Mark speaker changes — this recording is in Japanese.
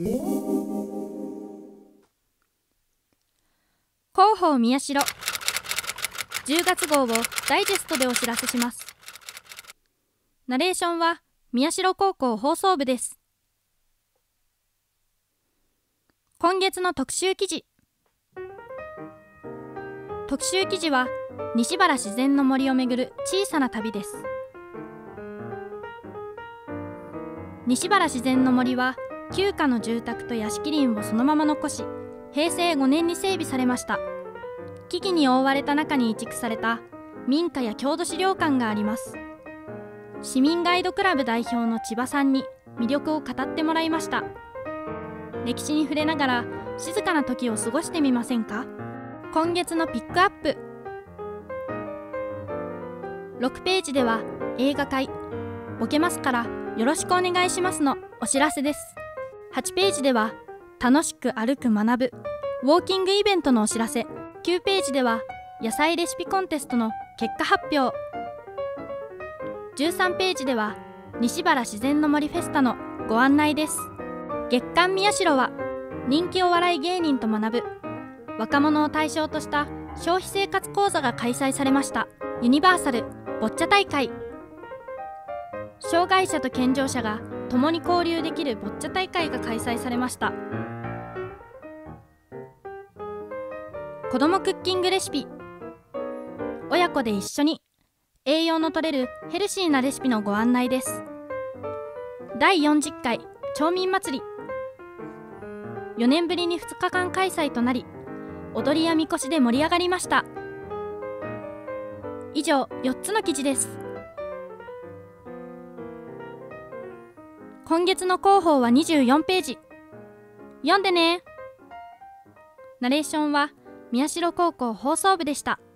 Speaker 1: 広報宮代10月号をダイジェストでお知らせします。ナレーションは宮代高校放送部です。今月の特集記事。特集記事は西原自然の森をめぐる小さな旅です。西原自然の森は旧家の住宅と屋敷林をそのまま残し、平成5年に整備されました。木々に覆われた中に移築された民家や郷土資料館があります。市民ガイドクラブ代表の千葉さんに魅力を語ってもらいました。歴史に触れながら静かな時を過ごしてみませんか。今月のピックアップ。6ページでは映画会ボケますからよろしくお願いしますのお知らせです。8ページでは楽しく歩く学ぶウォーキングイベントのお知らせ。9ページでは野菜レシピコンテストの結果発表。13ページでは西原自然の森フェスタのご案内です。月刊宮代は人気お笑い芸人と学ぶ若者を対象とした消費生活講座が開催されました。ユニバーサルボッチャ大会。障害者と健常者が共に交流できるボッチャ大会が開催されました。子どもクッキングレシピ。親子で一緒に栄養のとれるヘルシーなレシピのご案内です。第40回町民祭り。4年ぶりに2日間開催となり、踊りやみこしで盛り上がりました。以上4つの記事です。今月の広報は24ページ。読んでね。ナレーションは宮代高校放送部でした。